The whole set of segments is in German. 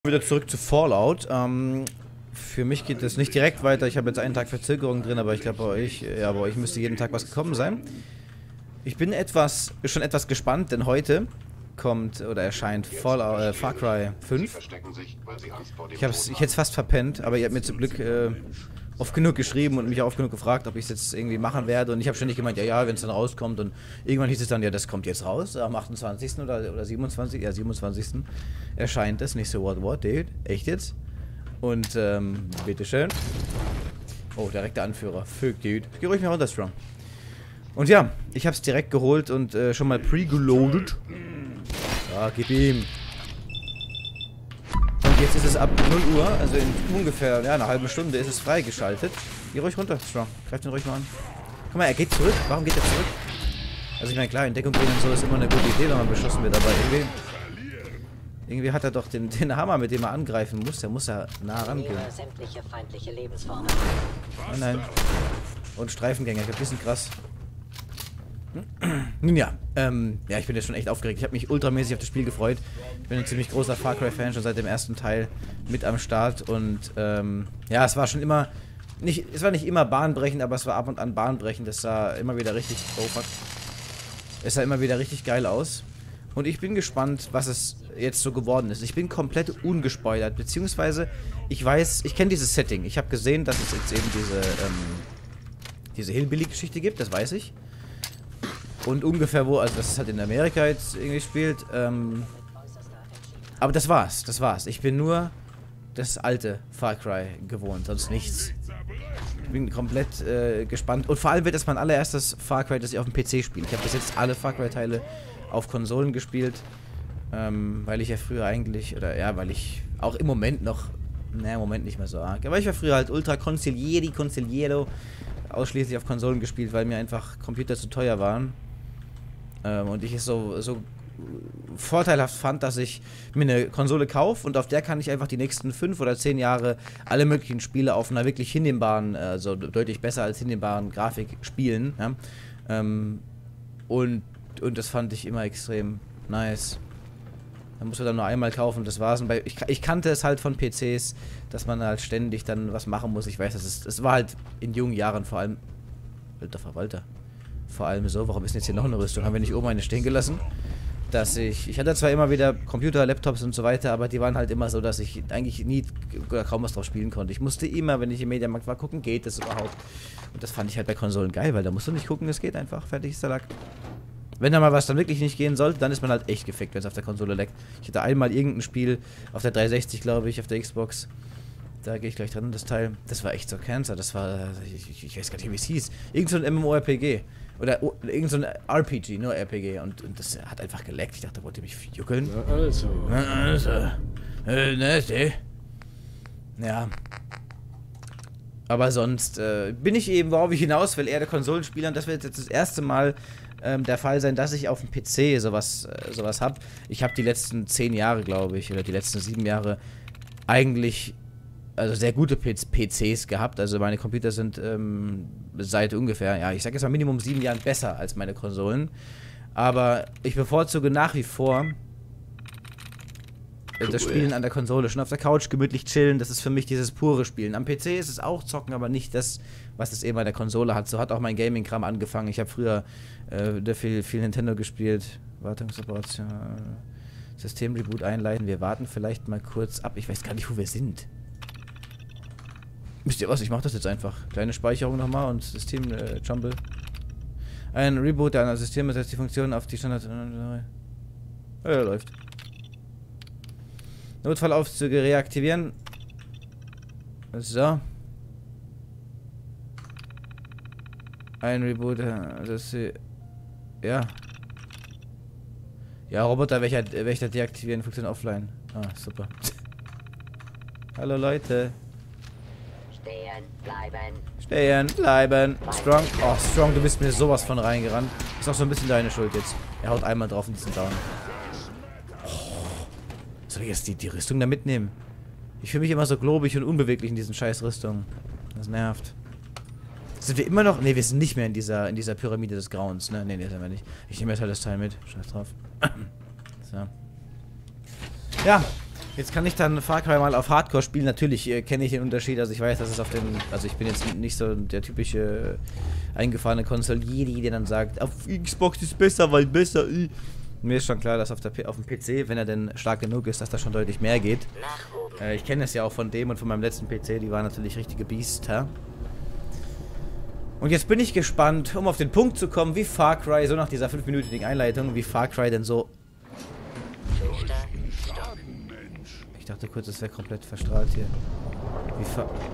Wieder zurück zu Fallout. Für mich geht es nicht direkt weiter. Ich habe jetzt einen Tag Verzögerung drin, aber ich glaube bei euch müsste jeden Tag was gekommen sein. Ich bin schon etwas gespannt, denn heute kommt oder erscheint Far Cry 5. Ich hätte es fast verpennt, aber ihr habt mir zum Glück oft genug geschrieben und mich oft genug gefragt, ob ich es jetzt irgendwie machen werde. Und ich habe ständig gemeint, ja, wenn es dann rauskommt. Und irgendwann hieß es dann, ja, das kommt jetzt raus. Am 28. oder 27. Ja, 27. erscheint es. Nicht so, what, dude? Echt jetzt? Und, bitteschön. Oh, direkt der Anführer. Fuck, dude. Geh ruhig mal runter, Strong. Und ja, ich habe es direkt geholt und schon mal pre-geloadet. Ja, gib ihm. Und jetzt ist es ab 0 Uhr, also in ungefähr einer halben Stunde ist es freigeschaltet. Geh ruhig runter, Strong. Greif den ruhig mal an. Guck mal, er geht zurück. Warum geht er zurück? Also ich meine, klar, in Deckung gehen und so ist immer eine gute Idee, wenn man beschossen wird, aber irgendwie hat er doch den Hammer, mit dem er angreifen muss. Der muss ja nah rangehen. Oh nein. Und Streifengänger, ein bisschen krass. Nun ja, ja, ich bin jetzt schon echt aufgeregt. Ich habe mich ultramäßig auf das Spiel gefreut. Ich bin ein ziemlich großer Far Cry-Fan, schon seit dem ersten Teil mit am Start. Und ja, es war schon immer, es war nicht immer bahnbrechend, aber es war ab und an bahnbrechend. Es sah immer wieder richtig, oh fuck. Es sah immer wieder richtig geil aus. Und ich bin gespannt, was es jetzt so geworden ist. Ich bin komplett ungespoilert, beziehungsweise ich weiß, ich kenne dieses Setting. Ich habe gesehen, dass es jetzt eben diese Hillbilly-Geschichte gibt, das weiß ich. Und ungefähr wo, also dass es halt in Amerika jetzt irgendwie spielt. Aber das war's. Ich bin nur das alte Far Cry gewohnt, sonst nichts. Ich bin komplett gespannt. Und vor allem wird das mein allererstes Far Cry, das ich auf dem PC spiele. Ich habe bis jetzt alle Far Cry-Teile auf Konsolen gespielt. Weil ich ja früher eigentlich, oder ja, weil ich auch im Moment noch, naja, im Moment nicht mehr so arg. Aber ich war früher halt ultra Consigliero ausschließlich auf Konsolen gespielt, weil mir einfach Computer zu teuer waren. Und ich es so vorteilhaft fand, dass ich mir eine Konsole kaufe und auf der kann ich einfach die nächsten 5 oder 10 Jahre alle möglichen Spiele auf einer wirklich hinnehmbaren, also deutlich besser als hinnehmbaren Grafik spielen. Ja? Und das fand ich immer extrem nice. Da muss man dann nur einmal kaufen, das war's. Und ich kannte es halt von PCs, dass man halt ständig dann was machen muss. Ich weiß, es war halt in jungen Jahren vor allem. Alter Verwalter. Vor allem so, warum ist denn jetzt hier noch eine Rüstung? Haben wir nicht oben eine stehen gelassen? Dass ich hatte zwar immer wieder Computer, Laptops und so weiter, aber die waren halt immer so, dass ich eigentlich nie oder kaum was drauf spielen konnte. Ich musste immer, wenn ich im Mediamarkt war, gucken, geht das überhaupt? Und das fand ich halt bei Konsolen geil, weil da musst du nicht gucken, es geht einfach. Fertig ist der Lack. Wenn da mal was dann wirklich nicht gehen sollte, dann ist man halt echt gefickt, wenn es auf der Konsole leckt. Ich hatte einmal irgendein Spiel auf der 360, glaube ich, auf der Xbox. Da gehe ich gleich dran, das Teil. Das war echt so Cancer. Das war, ich weiß gar nicht, wie es hieß. Irgend so ein MMORPG. Oder irgend so ein RPG, nur RPG. Und das hat einfach geleckt. Ich dachte, wollt ihr mich juckeln? Ja. Aber sonst bin ich eben, worauf ich hinaus will, eher der Konsolenspieler. Und das wird jetzt das erste Mal der Fall sein, dass ich auf dem PC sowas habe. Ich habe die letzten 10 Jahre, glaube ich, oder die letzten 7 Jahre eigentlich also sehr gute PCs gehabt. Also meine Computer sind seit ungefähr, ja, ich sage jetzt mal Minimum 7 Jahren besser als meine Konsolen. Aber ich bevorzuge nach wie vor das Spielen an der Konsole. Schon auf der Couch gemütlich chillen, das ist für mich dieses pure Spielen. Am PC ist es auch zocken, aber nicht das, was es eben bei der Konsole hat. So hat auch mein Gaming-Kram angefangen. Ich habe früher viel Nintendo gespielt. Wartungsoperation. Systemreboot einleiten. Wir warten vielleicht mal kurz ab. Ich weiß gar nicht, wo wir sind. Wisst ihr was? Ich mache das jetzt einfach. Kleine Speicherung nochmal und System Jumble. Ein Reboot einer Systeme setzt die Funktion auf die Standard. Ja, läuft. Notfallaufzüge reaktivieren. So. Ein Reboot. Das ja. Ja, Roboter, welcher deaktivieren, Funktion offline. Ah, super. Hallo Leute. Stehen bleiben. Strong. Oh, Strong, du bist mir sowas von reingerannt. Ist auch so ein bisschen deine Schuld jetzt. Er haut einmal drauf und diesen Down. Soll ich jetzt die Rüstung da mitnehmen? Ich fühle mich immer so globig und unbeweglich in diesen scheiß Rüstungen. Das nervt. Sind wir immer noch? Ne, wir sind nicht mehr in dieser Pyramide des Grauens, ne? Ne, sind wir nicht. Ich nehme jetzt halt das Teil mit. Scheiß drauf. So. Ja, Jetzt kann ich dann Far Cry mal auf Hardcore spielen. Natürlich kenne ich den Unterschied. Also ich weiß, dass es auf den... Also ich bin jetzt nicht so der typische eingefahrene Konsolieri, der dann sagt, auf Xbox ist besser, weil besser... Mir ist schon klar, dass auf dem PC, wenn er denn stark genug ist, dass da schon deutlich mehr geht. Ich kenne es ja auch von dem und von meinem letzten PC. Die waren natürlich richtige Biester. Und jetzt bin ich gespannt, um auf den Punkt zu kommen, wie Far Cry, so nach dieser 5-minütigen Einleitung, wie Far Cry denn so... Ich dachte kurz, es wäre komplett verstrahlt hier. Wie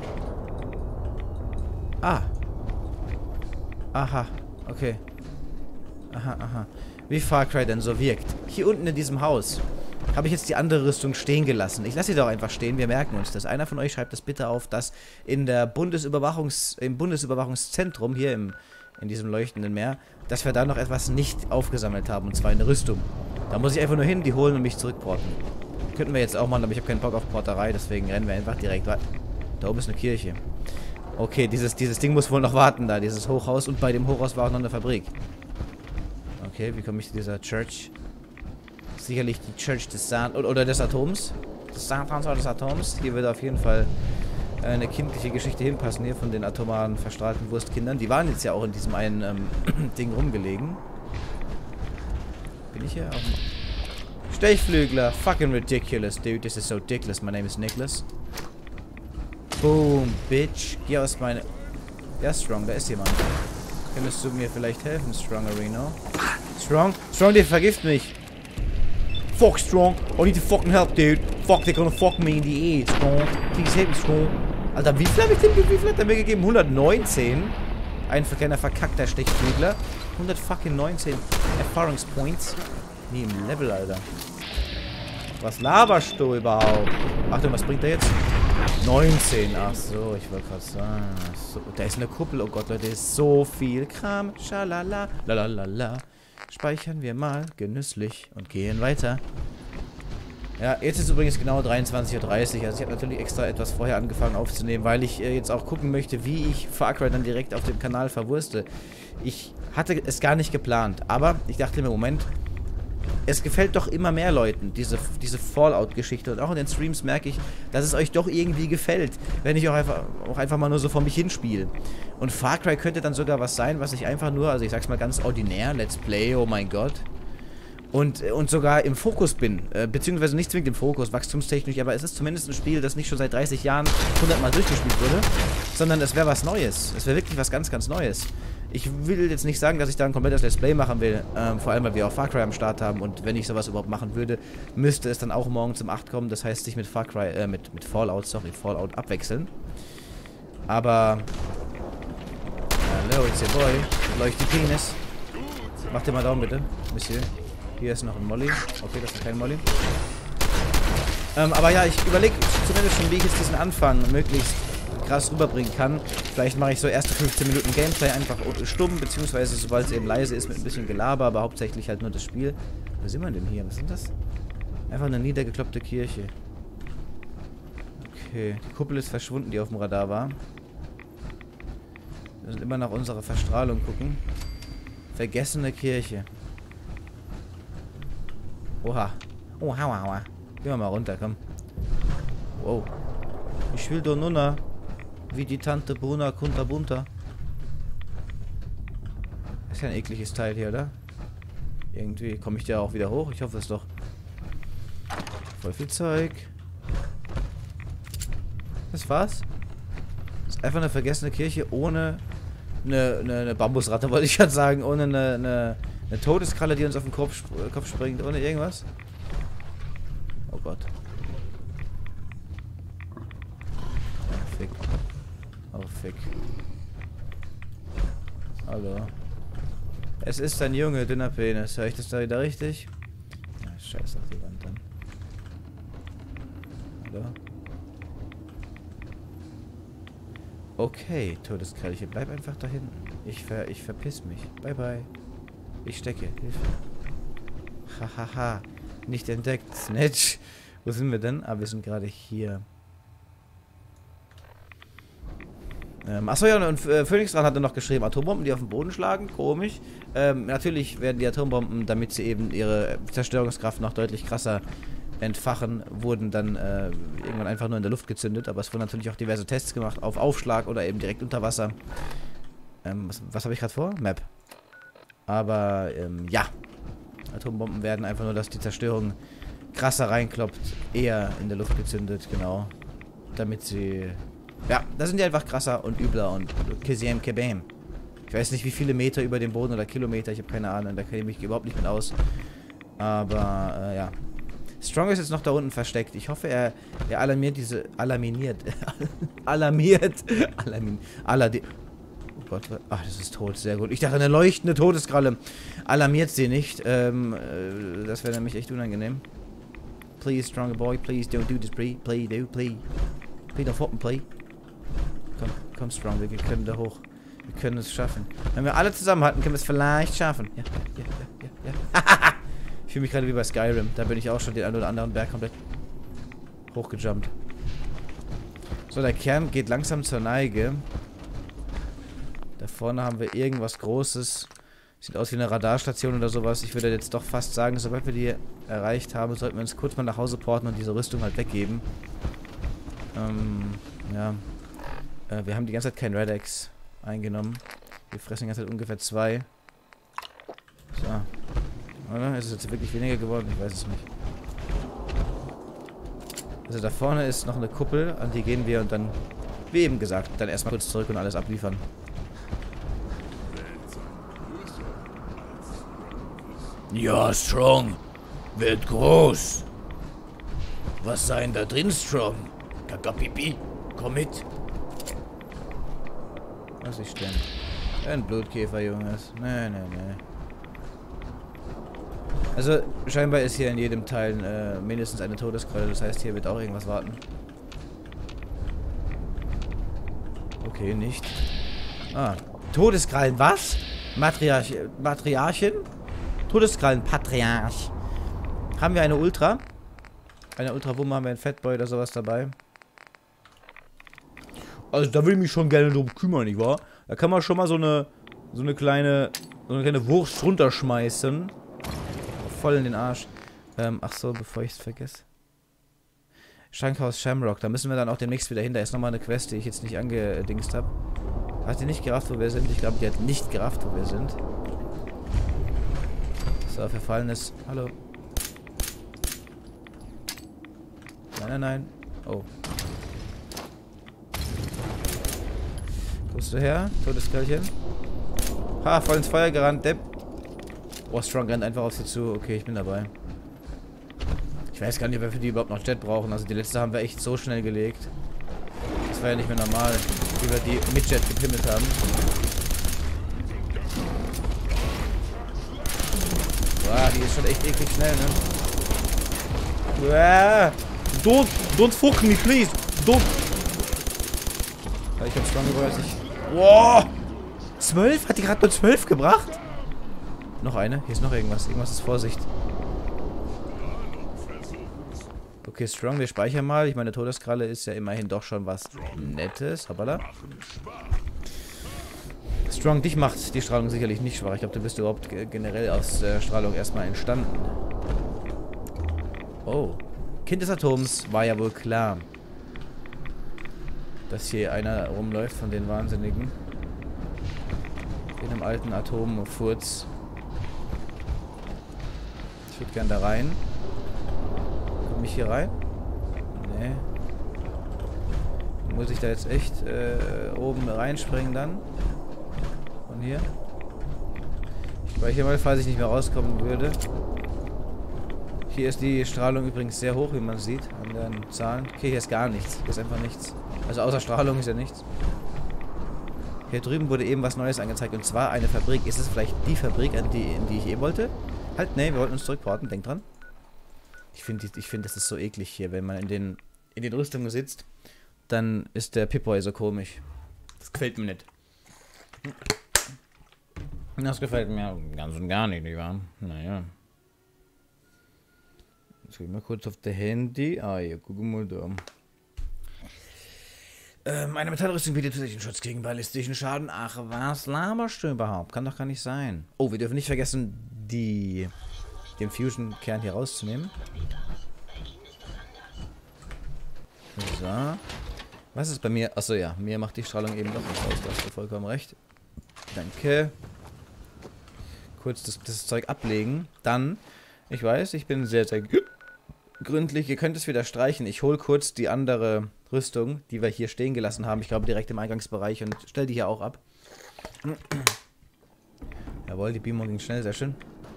Aha. Okay. Aha. Wie Far Cry denn so wirkt. Hier unten in diesem Haus habe ich jetzt die andere Rüstung stehen gelassen. Ich lasse sie doch einfach stehen, wir merken uns das. Einer von euch schreibt das bitte auf, dass im Bundesüberwachungszentrum, hier in diesem leuchtenden Meer, dass wir da noch etwas nicht aufgesammelt haben, und zwar eine Rüstung. Da muss ich einfach nur hin, die holen und mich zurückporten. Könnten wir jetzt auch machen, aber ich habe keinen Bock auf Porterei, deswegen rennen wir einfach direkt weiter. Da oben ist eine Kirche. Okay, dieses Ding muss wohl noch warten da, dieses Hochhaus, und bei dem Hochhaus war auch noch eine Fabrik. Okay, wie komme ich zu dieser Church? Sicherlich die Church des oder des Atoms. Des Satans oder des Atoms. Hier würde auf jeden Fall eine kindliche Geschichte hinpassen hier von den atomaren verstrahlten Wurstkindern. Die waren jetzt ja auch in diesem einen Ding rumgelegen. Bin ich hier auf dem Stechflügler? Fucking ridiculous, dude. This is so ridiculous. My name is Nicholas. Boom, bitch. Geh aus meine... Ja, Strong, da ist jemand. Könntest du mir vielleicht helfen, Strong Areno? Strong? Strong, der vergift mich. Fuck, Strong. I need to fucking help, dude. Fuck, they're gonna fuck me in the ass, Strong. Please help me, Strong. Alter, wie viel hat er mir gegeben? 119? Ein kleiner verkackter Stechflügler. 119 Erfahrungspoints. Nee, im Level, Alter. Was laberst du überhaupt? Achtung, was bringt der jetzt? 19. Ach so, ich wollte gerade sagen. So, da ist eine Kuppel. Oh Gott, Leute, ist so viel Kram. Schalala. Lalalala. Speichern wir mal genüsslich und gehen weiter. Ja, jetzt ist übrigens genau 23:30 Uhr. Also ich habe natürlich extra etwas vorher angefangen aufzunehmen, weil ich jetzt auch gucken möchte, wie ich Far Cry dann direkt auf dem Kanal verwurste. Ich hatte es gar nicht geplant, aber ich dachte mir, Moment, es gefällt doch immer mehr Leuten, diese Fallout-Geschichte. Und auch in den Streams merke ich, dass es euch doch irgendwie gefällt, wenn ich auch einfach mal nur so vor mich hinspiele. Und Far Cry könnte dann sogar was sein, was ich einfach nur, also ich sag's mal ganz ordinär, Let's Play, oh mein Gott, und sogar im Fokus bin. Beziehungsweise nicht zwingend im Fokus, wachstumstechnisch, aber es ist zumindest ein Spiel, das nicht schon seit 30 Jahren 100 Mal durchgespielt wurde, sondern es wäre was Neues. Es wäre wirklich was ganz, ganz Neues. Ich will jetzt nicht sagen, dass ich da ein komplettes Let's Play machen will, vor allem, weil wir auch Far Cry am Start haben, und wenn ich sowas überhaupt machen würde, müsste es dann auch morgens um 8 kommen, das heißt sich mit Far Cry, mit Fallout abwechseln. Aber, hallo, it's your boy, leuchtet Penis. Mach dir mal Daumen bitte, Monsieur. Hier ist noch ein Molly. Okay, das ist kein Molly. Aber ja, ich überlege zumindest schon, wie ich jetzt diesen Anfang möglichst krass rüberbringen kann. Vielleicht mache ich so erste 15 Minuten Gameplay einfach stumm, beziehungsweise sobald es eben leise ist mit ein bisschen Gelaber, aber hauptsächlich halt nur das Spiel. Wo sind wir denn hier? Was sind das? Einfach eine niedergekloppte Kirche. Okay, die Kuppel ist verschwunden, die auf dem Radar war. Wir müssen immer nach unserer Verstrahlung gucken. Vergessene Kirche. Oha. Oha. Gehen wir mal runter, komm. Wow. Ich will doch Nunna. Wie die Tante Bruna Kunterbunter. Ist ja ein ekliges Teil hier, oder? Irgendwie komme ich da auch wieder hoch. Ich hoffe es doch. Voll viel Zeug. Das war's. Das ist einfach eine vergessene Kirche ohne eine Bambusratte, wollte ich gerade sagen. Ohne eine Todeskralle, die uns auf den Kopf springt. Ohne irgendwas. Oh Gott. Oh, fick. Oh, fick. Hallo. Es ist ein Junge, dünner Penis. Hör ich das da wieder richtig? Ja, scheiß auf die Wand dann. Hallo? Okay, Todeskrallchen. Bleib einfach da hinten. Ich verpiss mich. Bye, bye. Ich stecke. Hilfe. Hahaha. Nicht entdeckt. Snitch. Wo sind wir denn? Ah, wir sind gerade hier. Achso, ja, und Phoenix dran hatte noch geschrieben, Atombomben, die auf den Boden schlagen. Komisch. Natürlich werden die Atombomben, damit sie eben ihre Zerstörungskraft noch deutlich krasser entfachen, wurden dann irgendwann einfach nur in der Luft gezündet. Aber es wurden natürlich auch diverse Tests gemacht auf Aufschlag oder eben direkt unter Wasser. Was habe ich gerade vor? Map. Aber, ja. Atombomben werden einfach nur, dass die Zerstörung krasser reinkloppt, eher in der Luft gezündet, genau. Damit sie... Ja, da sind die einfach krasser und übler und Kizem Kebam. Ich weiß nicht, wie viele Meter über dem Boden oder Kilometer, ich habe keine Ahnung, da kenne ich mich überhaupt nicht mit aus. Aber, ja. Strong ist jetzt noch da unten versteckt. Ich hoffe, er alarmiert diese... Alarminiert. Oh Gott, ach, das ist tot, sehr gut. Ich dachte, eine leuchtende Todeskralle. Alarmiert sie nicht. Das wäre nämlich echt unangenehm. Please, stronger boy, please don't do this, please, please, please. Please don't fucking play. Komm, Strong, wir können da hoch. Wir können es schaffen. Wenn wir alle zusammenhalten, können wir es vielleicht schaffen. Ja. Ich fühle mich gerade wie bei Skyrim. Da bin ich auch schon den einen oder anderen Berg komplett hochgejumpt. So, der Kern geht langsam zur Neige. Da vorne haben wir irgendwas Großes. Sieht aus wie eine Radarstation oder sowas. Ich würde jetzt doch fast sagen, sobald wir die erreicht haben, sollten wir uns kurz mal nach Hause porten und diese Rüstung halt weggeben. Ja. Wir haben die ganze Zeit kein Red-X eingenommen. Wir fressen die ganze Zeit ungefähr 2. So. Oder? Ist es jetzt wirklich weniger geworden? Ich weiß es nicht. Also da vorne ist noch eine Kuppel, an die gehen wir und dann, wie eben gesagt, dann erstmal kurz zurück und alles abliefern. Ja, Strong. Wird groß. Was sein da drin, Strong? Kakapipi, komm mit. Was ich denn? Ein Blutkäfer, Junges. Nee. Also, scheinbar ist hier in jedem Teil mindestens eine Todeskralle. Das heißt, hier wird auch irgendwas warten. Okay, nicht. Ah, Todeskrallen, was? Matriarchin? Todeskrallen, Patriarch. Haben wir eine Ultra? Eine Ultra-Wumme, haben wir einen Fatboy oder sowas dabei? Also da will ich mich schon gerne drum kümmern, nicht wahr? Da kann man schon mal so eine kleine Wurst runterschmeißen. Voll in den Arsch. Ach so, bevor ich es vergesse. Schankhaus Shamrock, da müssen wir dann auch demnächst wieder hin. Da ist nochmal eine Quest, die ich jetzt nicht angedingst habe. Hat die nicht gerafft, wo wir sind? Ich glaube, die hat nicht gerafft, wo wir sind. So, verfallenes. Hallo. Nein. Oh. Kommst du her? Todeskerlchen. Ha, voll ins Feuer gerannt, Depp. Oh, Strong rennt einfach auf sie zu. Okay, ich bin dabei. Ich weiß gar nicht, ob wir für die überhaupt noch Jet brauchen. Also die letzte haben wir echt so schnell gelegt. Das war ja nicht mehr normal, wie wir die mit Jet gepimmelt haben. Boah, die ist schon echt eklig schnell, ne? Don't fuck me, please. Don't. Ich hab Strong überrascht. Wow. 12? Hat die gerade nur 12 gebracht? Noch eine? Hier ist noch irgendwas. Irgendwas ist Vorsicht. Okay, Strong, wir speichern mal. Ich meine, Todeskralle ist ja immerhin doch schon was Nettes. Hoppala. Strong, dich macht die Strahlung sicherlich nicht schwach. Ich glaube, du bist überhaupt generell aus der Strahlung erstmal entstanden. Oh. Kind des Atoms war ja wohl klar, dass hier einer rumläuft von den Wahnsinnigen. In einem alten Atomfurz. Ich würde gern da rein. Komme ich hier rein? Nee. Muss ich da jetzt echt oben reinspringen dann? Von hier? Ich speichere mal, falls ich nicht mehr rauskommen würde. Hier ist die Strahlung übrigens sehr hoch, wie man sieht, an den Zahlen. Okay, hier ist gar nichts. Hier ist einfach nichts. Also außer Strahlung ist ja nichts. Hier drüben wurde eben was Neues angezeigt, und zwar eine Fabrik. Ist es vielleicht die Fabrik, in die ich wollte? Halt, nee, wir wollten uns zurückporten, denk dran. Ich finde, das ist so eklig hier, wenn man in den Rüstungen sitzt, dann ist der Pip-Boy so komisch. Das gefällt mir nicht. Das gefällt mir ganz und gar nicht, nicht wahr? Naja. Jetzt gehen wir kurz auf der Handy. Ah, hier, guck mal da. Eine Metallrüstung bietet zusätzlichen Schutz gegen ballistischen Schaden. Ach, was laberst du überhaupt? Kann doch gar nicht sein. Oh, wir dürfen nicht vergessen, den Fusion-Kern hier rauszunehmen. So. Was ist bei mir? Achso, ja. Mir macht die Strahlung eben doch was aus. Da hast du vollkommen recht. Danke. Kurz das Zeug ablegen. Dann, ich weiß, ich bin sehr, sehr gründlich. Ihr könnt es wieder streichen. Ich hole kurz die andere Rüstung, die wir hier stehen gelassen haben. Ich glaube, direkt im Eingangsbereich und stell die hier auch ab. Jawohl, die Beamung ging schnell. Sehr schön.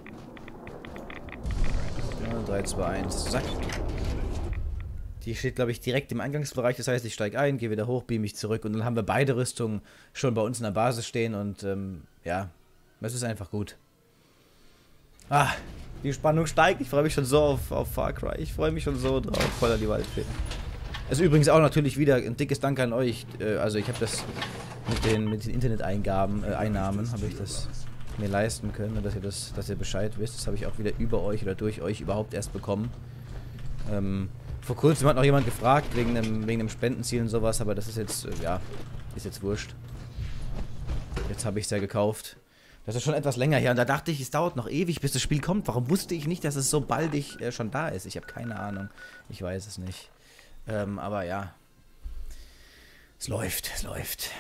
Ja, 3, 2, 1. Zack. Die steht, glaube ich, direkt im Eingangsbereich. Das heißt, ich steige ein, gehe wieder hoch, beam mich zurück. Und dann haben wir beide Rüstungen schon bei uns in der Basis stehen. Und ja, das ist einfach gut. Ah, die Spannung steigt. Ich freue mich schon so auf Far Cry. Ich freue mich schon so drauf. Voller die Waldfee. Also übrigens auch natürlich wieder ein dickes Dank an euch. Also ich habe das mit den Internet-Einnahmen habe ich das mir leisten können, dass ihr Bescheid wisst. Das habe ich auch wieder über euch oder durch euch überhaupt erst bekommen. Vor kurzem hat noch jemand gefragt, wegen einem Spendenziel und sowas, aber das ist jetzt, ja, ist jetzt wurscht. Jetzt habe ich es ja gekauft. Das ist schon etwas länger her und da dachte ich, es dauert noch ewig, bis das Spiel kommt. Warum wusste ich nicht, dass es so baldig schon da ist? Ich habe keine Ahnung. Ich weiß es nicht. Aber ja. Es läuft, es läuft.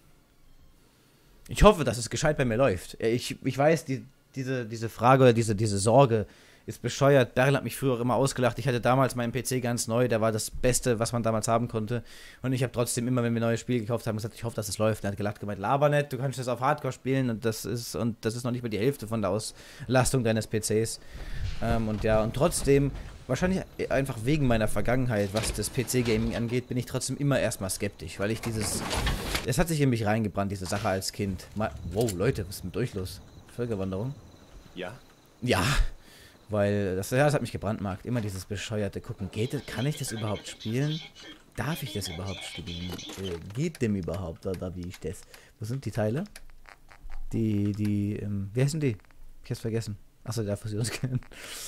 Ich hoffe, dass es gescheit bei mir läuft. Ich weiß, diese Frage oder diese Sorge ist bescheuert. Daryl hat mich früher auch immer ausgelacht. Ich hatte damals meinen PC ganz neu. Der war das Beste, was man damals haben konnte. Und ich habe trotzdem immer, wenn wir neue Spiele gekauft haben, gesagt, ich hoffe, dass es läuft. Er hat gelacht, gemeint, laber nicht, du kannst das auf Hardcore spielen und das ist noch nicht mal die Hälfte von der Auslastung deines PCs. Und ja, und trotzdem, wahrscheinlich einfach wegen meiner Vergangenheit, was das PC-Gaming angeht, bin ich trotzdem immer erstmal skeptisch, weil ich es hat sich in mich reingebrannt, diese Sache als Kind. Wow, Leute, was ist mit euch los? Völkerwanderung? Ja. Ja. Weil das hat mich gebrandmarkt. Immer dieses bescheuerte Gucken. Kann ich das überhaupt spielen? Darf ich das überhaupt spielen? Geht dem überhaupt? Oder wie ich das? Wo sind die Teile? Wie heißen die? Ich hab's vergessen. Achso, der Fusionskern.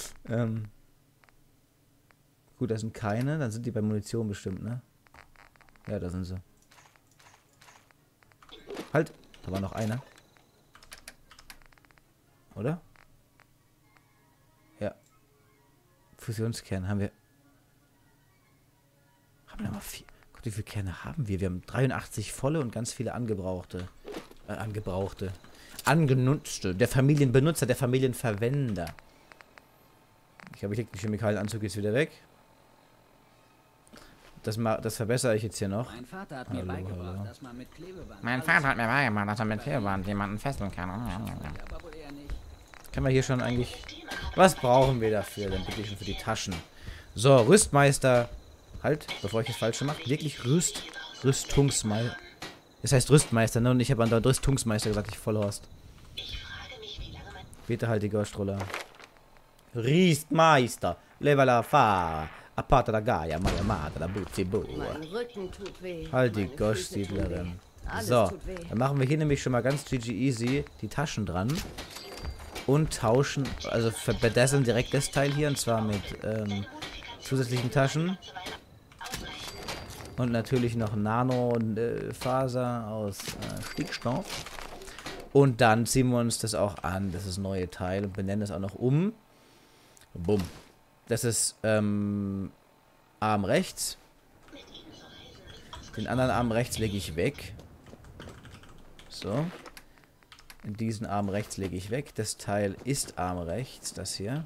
Gut, da sind keine. Dann sind die bei Munition bestimmt, ne? Ja, da sind sie. Halt! Da war noch einer. Oder? Ja. Fusionskern haben wir. Haben wir noch mal 4. Gott, wie viele Kerne haben wir? Wir haben 83 volle und ganz viele angebrauchte. Angenutzte. Der Familienbenutzer, der Familienverwender. Ich glaube, ich lege den Chemikalieanzug jetzt wieder weg. Das verbessere ich jetzt hier noch. Mein Vater hat mir beigebracht, dass man mit Klebeband... jemanden fesseln kann. Können wir hier schon eigentlich... Was brauchen wir dafür denn bitte schon für die Taschen? So, Rüstmeister. Halt, bevor ich das Falsche mache. Wirklich Rüstungsmeister. Das heißt Rüstmeister, ne? Und ich habe an der Rüstungsmeister gesagt, ich Vollhorst. Bitte halt die Ghostroller. Rüstmeister. Levala fa. Apata da Gaia, Maya Mata, da Buzibu. Halt die Gosh-Siedlerin. So, dann machen wir hier nämlich schon mal ganz GG easy die Taschen dran. Und tauschen, also verbessern direkt das Teil hier, und zwar mit zusätzlichen Taschen. Und natürlich noch Nano-Faser aus Stickstoff. Und dann ziehen wir uns das auch an, das ist das neue Teil, und benennen es auch noch um. Bumm. Das ist Arm rechts. Den anderen Arm rechts lege ich weg. So. Diesen Arm rechts lege ich weg. Das Teil ist Arm rechts, das hier.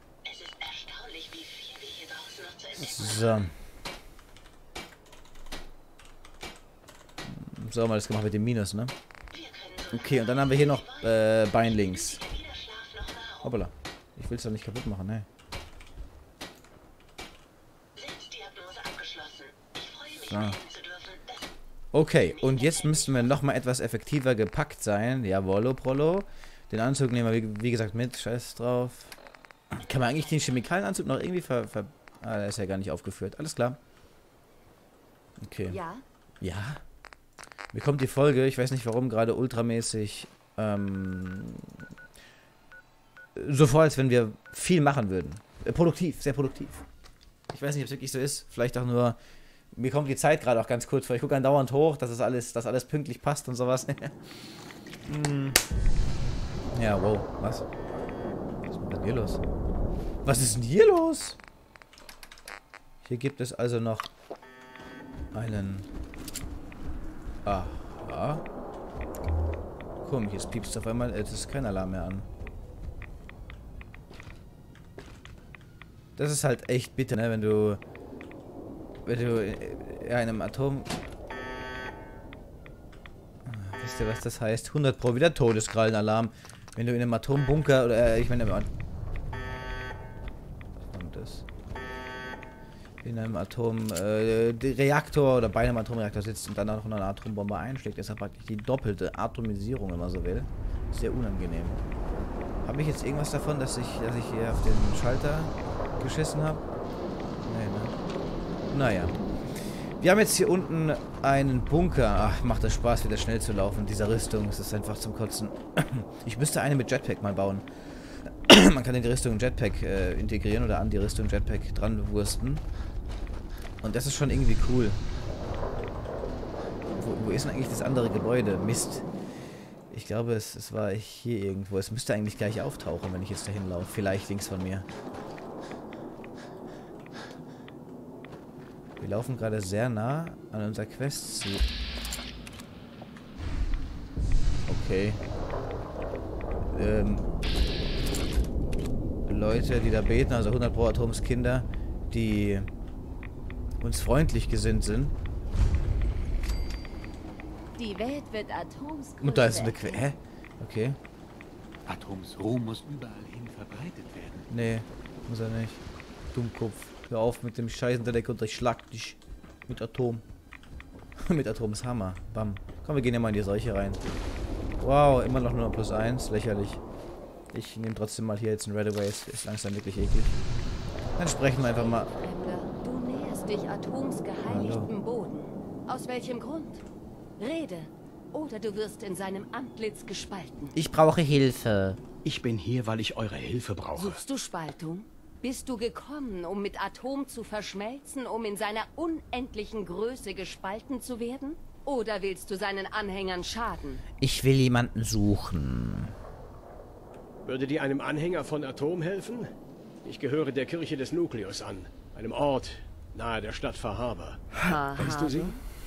So. So, mal das gemacht mit dem Minus, ne? Okay, und dann haben wir hier noch Bein links. Hoppala. Ich will es doch nicht kaputt machen, ne? So. Okay, und jetzt müssten wir nochmal etwas effektiver gepackt sein. Jawollo, Prollo. Den Anzug nehmen wir, wie gesagt, mit. Scheiß drauf. Kann man eigentlich den Chemikalienanzug noch irgendwie der ist ja gar nicht aufgeführt. Alles klar. Okay. Ja? Ja? Mir kommt die Folge, ich weiß nicht warum, gerade ultramäßig so vor, als wenn wir viel machen würden. Produktiv, sehr produktiv. Ich weiß nicht, ob es wirklich so ist. Vielleicht auch nur... Mir kommt die Zeit gerade auch ganz kurz vor. Ich gucke andauernd hoch, dass alles pünktlich passt und sowas. Ja, wow. Was? Was ist denn hier los? Was ist denn hier los? Hier gibt es also noch einen... Aha. Komisch, jetzt piepst auf einmal... Es ist kein Alarm mehr an. Das ist halt echt bitter, ne? Wenn du in einem Atom... Wisst ihr, was das heißt? 100 Pro wieder Todeskrallenalarm. Wenn du in einem Atombunker oder... ich meine... in einem Reaktor oder bei einem Atomreaktor sitzt und dann auch noch eine Atombombe einschlägt. Deshalb praktisch die doppelte Atomisierung, wenn man so will. Sehr unangenehm. Habe ich jetzt irgendwas davon, dass ich hier auf den Schalter geschissen habe? Nee, ne? Naja. Wir haben jetzt hier unten einen Bunker. Ach, macht das Spaß, wieder schnell zu laufen. Dieser Rüstung, es ist einfach zum Kotzen. Ich müsste eine mit Jetpack mal bauen. Man kann in die Rüstung Jetpack integrieren oder an die Rüstung Jetpack dran wursten. Und das ist schon irgendwie cool. Wo ist denn eigentlich das andere Gebäude? Mist. Ich glaube, es war hier irgendwo. Es müsste eigentlich gleich auftauchen, wenn ich jetzt dahin laufe. Vielleicht links von mir. Wir laufen gerade sehr nah an unserer Quest zu. Okay. Leute, die da beten, also 100 Pro Atomskinder, die uns freundlich gesinnt sind. Die Welt wird Atoms. Und da ist eine Quelle. Hä? Okay. Atoms Ruhm muss überall hin verbreitet werden. Nee, muss er nicht. Dummkopf. Hör auf mit dem Scheiß unter der und ich schlag dich mit Atom. Mit Atomshammer. Bam. Komm, wir gehen ja mal in die Seuche rein. Wow, immer noch nur +1. Lächerlich. Ich nehme trotzdem mal hier jetzt ein Red Away. Ist langsam wirklich eklig. Dann sprechen wir einfach mal. Du näherst dich Atoms geheiligtem Boden. Aus welchem Grund? Rede. Oder du wirst in seinem Antlitz gespalten. Ich brauche Hilfe. Ich bin hier, weil ich eure Hilfe brauche. Suchst du Spaltung? Bist du gekommen, um mit Atom zu verschmelzen, um in seiner unendlichen Größe gespalten zu werden? Oder willst du seinen Anhängern schaden? Ich will jemanden suchen. Würde dir einem Anhänger von Atom helfen? Ich gehöre der Kirche des Nukleus an, einem Ort nahe der Stadt Fahaber. Kennst du sie?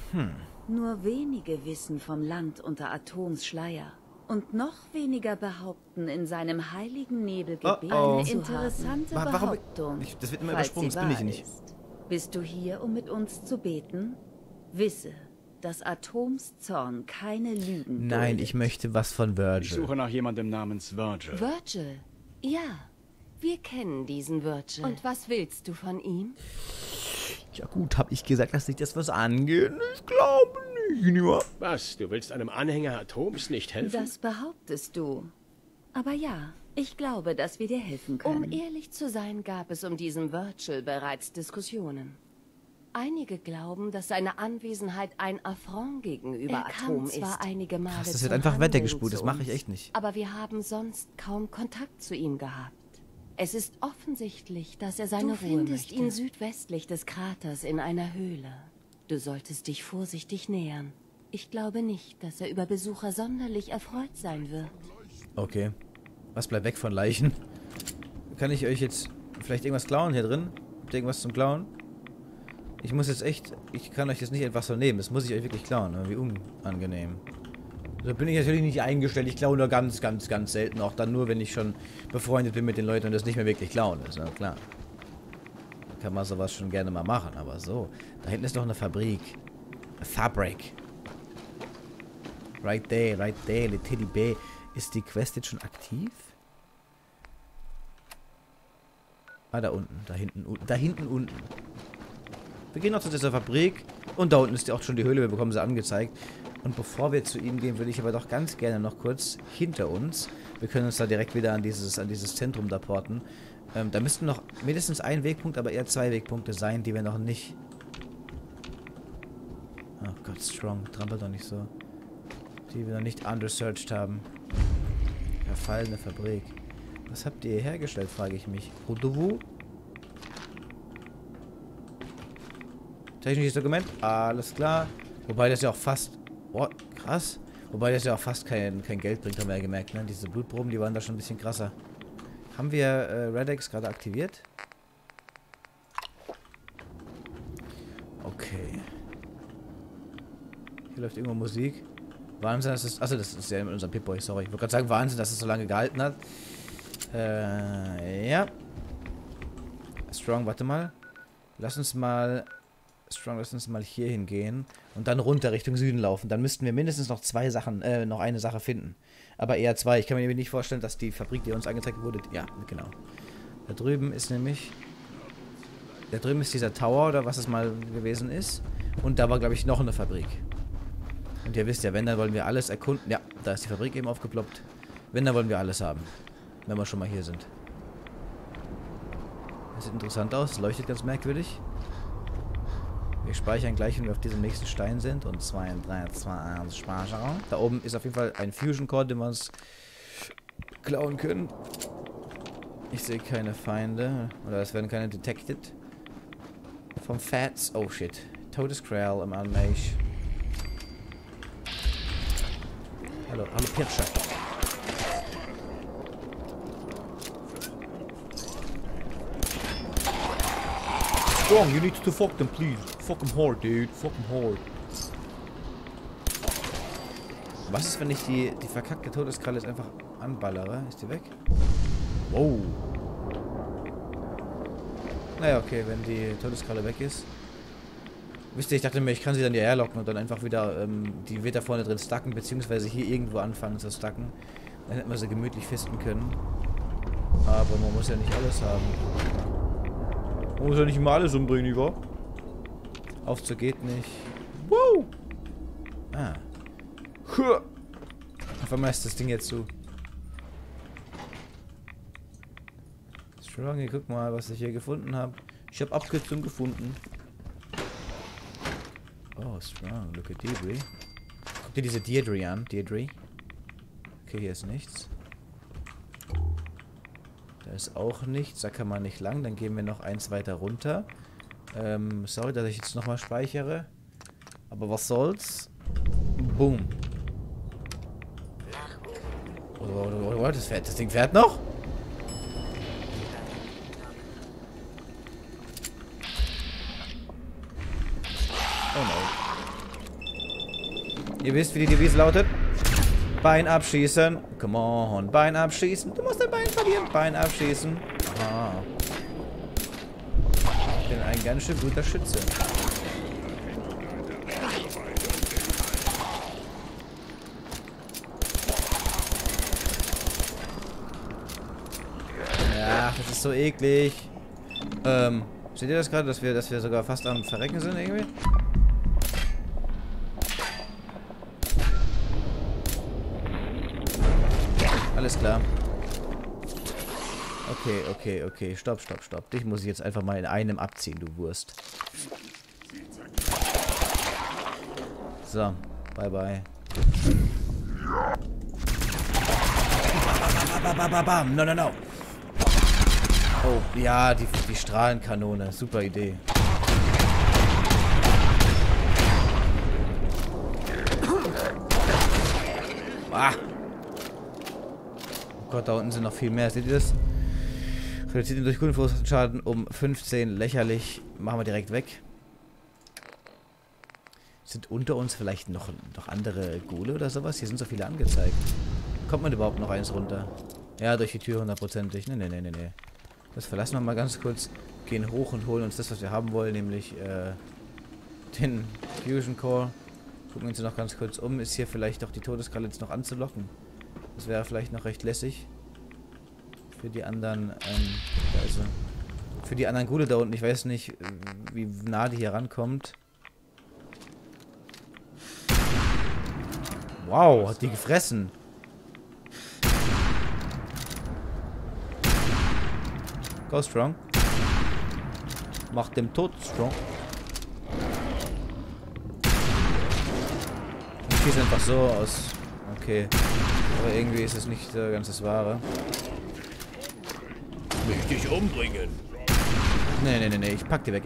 Nur wenige wissen vom Land unter Atoms Schleier. Und noch weniger behaupten, in seinem heiligen Nebelgebiet eine interessante Behauptung. Das wird immer übersprungen, das bin ich nicht. Bist du hier, um mit uns zu beten? Wisse, dass Atoms Zorn keine Lügen Nein, duldet. ich möchte was von Virgil. Ich suche nach jemandem namens Virgil. Virgil? Ja, wir kennen diesen Virgil. Und was willst du von ihm? Ja gut, habe ich gesagt, dass sich das was angeht? Ich glaube nicht, nur. Was, du willst einem Anhänger Atoms nicht helfen? Das behauptest du. Aber ja, ich glaube, dass wir dir helfen Um können. ehrlich zu sein, gab es um diesen Virgil bereits Diskussionen. Einige glauben, dass seine Anwesenheit ein Affront gegenüber Atom ist. Zwar einige Male Krass, das zum wird einfach Handeln weitergespult, das zu mache ich uns, echt nicht. Aber wir haben sonst kaum Kontakt zu ihm gehabt. Es ist offensichtlich, dass er seine Ruhe findest möchte. Ihn südwestlich des Kraters in einer Höhle. Du solltest dich vorsichtig nähern. Ich glaube nicht, dass er über Besucher sonderlich erfreut sein wird. Okay. Was bleibt weg von Leichen? Kann ich euch jetzt vielleicht irgendwas klauen hier drin? Habt ihr irgendwas zum Klauen? Ich muss jetzt echt... Ich kann euch jetzt nicht einfach so nehmen. Das muss ich euch wirklich klauen. Wie unangenehm. Da bin ich natürlich nicht eingestellt. Ich klaue nur ganz, ganz, ganz selten. Auch dann nur, wenn ich schon befreundet bin mit den Leuten und das nicht mehr wirklich klauen ist. Na klar. Da kann man sowas schon gerne mal machen. Aber so. Da hinten ist noch eine Fabrik. A Fabrik. Right there, the Teddy Bay. Ist die Quest jetzt schon aktiv? Ah, da unten. Da hinten unten. Wir gehen noch zu dieser Fabrik. Und da unten ist ja auch schon die Höhle. Wir bekommen sie angezeigt. Und bevor wir zu ihm gehen, würde ich aber doch ganz gerne noch kurz hinter uns. Wir können uns da direkt wieder an dieses Zentrum da porten. Da müssten noch mindestens ein Wegpunkt, aber eher 2 Wegpunkte sein, die wir noch nicht... Oh Gott, strong. Trampelt doch nicht so. Die wir noch nicht undersearched haben. Verfallene Fabrik. Was habt ihr hier hergestellt, frage ich mich. Rodovu? Technisches Dokument? Alles klar. Wobei das ja auch fast... Oh, krass. Wobei das ja auch fast kein Geld bringt, haben wir ja gemerkt, ne? Diese Blutproben, die waren da schon ein bisschen krasser. Haben wir Redex gerade aktiviert? Okay. Hier läuft irgendwo Musik. Wahnsinn, dass es... Achso, das ist ja unser Pip-Boy, sorry. Ich wollte gerade sagen, Wahnsinn, dass es so lange gehalten hat. Ja. Strong, warte mal. Lass uns mal hier hingehen und dann runter Richtung Süden laufen. Dann müssten wir mindestens noch noch eine Sache finden. Aber eher zwei. Ich kann mir nämlich nicht vorstellen, dass die Fabrik, die uns angezeigt wurde... Ja, genau. Da drüben ist nämlich... Da drüben ist dieser Tower, oder was es mal gewesen ist. Und da war, glaube ich, noch eine Fabrik. Und ihr wisst ja, wenn, dann wollen wir alles erkunden. Ja, da ist die Fabrik eben aufgeploppt. Wenn, dann wollen wir alles haben. Wenn wir schon mal hier sind. Das sieht interessant aus. Es leuchtet ganz merkwürdig. Wir speichern gleich, wenn wir auf diesem nächsten Stein sind. Und 2, 3, 2, 1, Speicherung. Da oben ist auf jeden Fall ein Fusion Core, den wir uns klauen können. Ich sehe keine Feinde. Oder es werden keine detected. Vom Fats. Oh shit. Todeskrall im Almeisch. Hallo Pirscher. Strong, you need to fuck them, please. Fuck them hard, dude. Fuck them hard. Was ist, wenn ich die verkackte Todeskralle jetzt einfach anballere? Ist die weg? Wow. Naja, okay, wenn die Todeskralle weg ist. Wisst ihr, ich dachte mir, ich kann sie dann hierher locken und dann einfach wieder, die wird da vorne drin stacken, beziehungsweise hier irgendwo anfangen zu stacken. Dann hätten wir sie gemütlich fisten können. Aber man muss ja nicht alles haben. Man muss ja nicht immer alles umbringen, nicht wahr? Aufzug geht nicht. Wow! Ah. Auf einmal ist das Ding jetzt zu. Strong, guck mal, was ich hier gefunden habe. Ich habe Abkürzung gefunden. Oh, Strong, look at Deirdre. Guck dir diese Deirdre an, Deirdre. Okay, hier ist nichts. Da ist auch nichts, da kann man nicht lang. Dann gehen wir noch eins weiter runter. Sorry, dass ich jetzt nochmal speichere. Aber was soll's? Boom. Oh, das Ding fährt noch? Oh no. Ihr wisst, wie die Devise lautet? Bein abschießen. Come on, Bein abschießen. Du musst dein Bein verlieren. Bein abschießen. Aha. Ich bin ein ganz schön guter Schütze. Ja, das ist so eklig. Seht ihr das gerade, dass wir sogar fast am Verrecken sind irgendwie? Alles klar. Okay. Stopp. Dich muss ich jetzt einfach mal in einem abziehen, du Wurst. So. Bye. No. Oh, ja, die Strahlenkanone. Super Idee. Ah. Oh Gott, da unten sind noch viel mehr. Seht ihr das? Reduziert ihn durch guten Schaden um 15. Lächerlich. Machen wir direkt weg. Sind unter uns vielleicht noch andere Ghule oder sowas? Hier sind so viele angezeigt. Kommt man überhaupt noch eins runter? Ja, durch die Tür 100%ig. Nee. Das verlassen wir mal ganz kurz. Gehen hoch und holen uns das, was wir haben wollen, nämlich den Fusion Core. Gucken uns noch ganz kurz um. Ist hier vielleicht doch die Todeskralle jetzt noch anzulocken? Das wäre vielleicht noch recht lässig. Für die anderen, für die anderen Ghule da unten. Ich weiß nicht, wie nah die hier rankommt. Wow, hat die gefressen. Go Strong. Macht dem Tod Strong. Ich schieße einfach so aus. Okay. Aber irgendwie ist es nicht ganz das Wahre. Will ich dich umbringen? Nee. Ich pack die weg.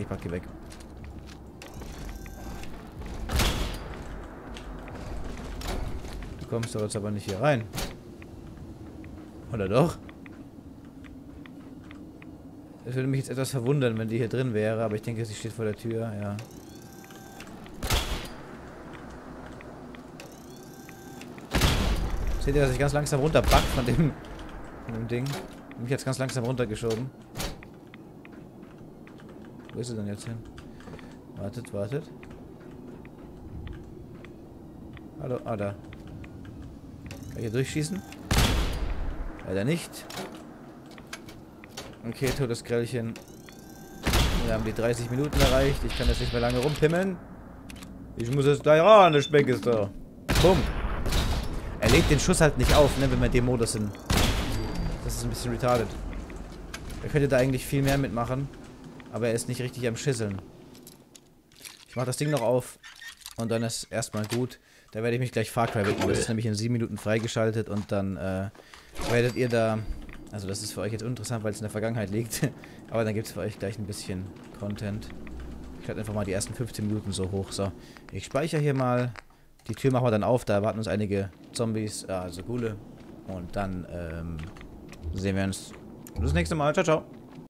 Du kommst doch jetzt aber nicht hier rein. Oder doch? Es würde mich jetzt etwas verwundern, wenn die hier drin wäre, aber ich denke, sie steht vor der Tür, ja. Seht ihr, dass ich ganz langsam runterbackt von dem Ding? Mich jetzt ganz langsam runtergeschoben. Wo ist er denn jetzt hin? Wartet, wartet. Hallo, ah, da. Kann ich hier durchschießen? Leider nicht. Okay, totes Grellchen. Wir haben die 30 Minuten erreicht. Ich kann jetzt nicht mehr lange rumpimmeln. Ich muss jetzt gleich ran, der Speck ist da. Bumm. Er legt den Schuss halt nicht auf, ne, wenn wir in dem Modus sind. Das ist ein bisschen retarded. Er könnte da eigentlich viel mehr mitmachen. Aber er ist nicht richtig am Schisseln. Ich mache das Ding noch auf. Und dann ist erstmal gut. Da werde ich mich gleich Far Cry widmen. Das ist nämlich in 7 Minuten freigeschaltet. Und dann werdet ihr da... Also das ist für euch jetzt uninteressant, weil es in der Vergangenheit liegt. Aber dann gibt es für euch gleich ein bisschen Content. Ich lade einfach mal die ersten 15 Minuten so hoch. So, ich speichere hier mal. Die Tür machen wir dann auf. Da erwarten uns einige Zombies, also Ghule. Und dann sehen wir uns das nächste Mal. Ciao, ciao.